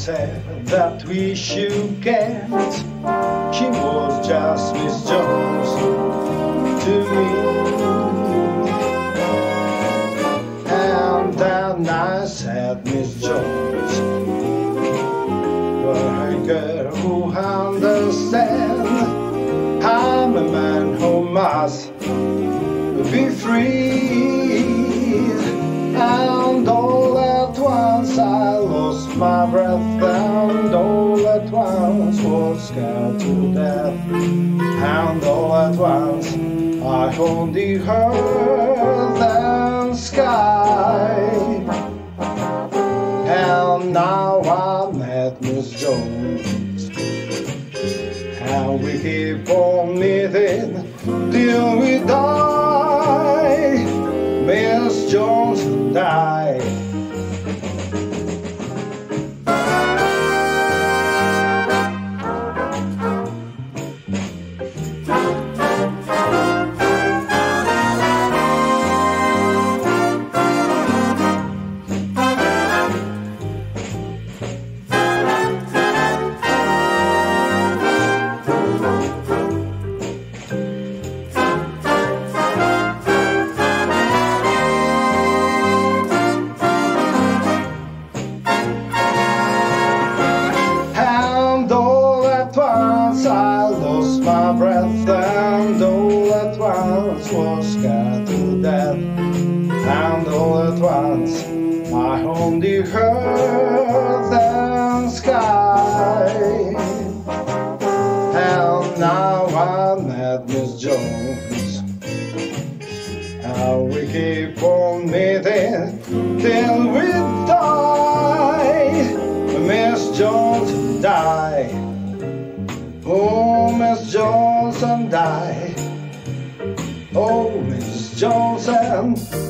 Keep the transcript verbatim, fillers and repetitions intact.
said that we should get. She was just Miss Jones to me. And then I said, Miss Jones, you're a girl who understands. I'm a man who must be free. And all at once I lost my breath, and all at once was scared to death. And all at once I only heard the sky. And now I met Miss Jones, and we keep on meeting till we die. Miss Jones and I. I lost my breath, and all at once was scared to death. And all at once I only heard the sky. And now I met Miss Jones, and we keep on meeting till we die. Miss Jones die. Oh, Miss Jones and I. Oh, Miss Jones and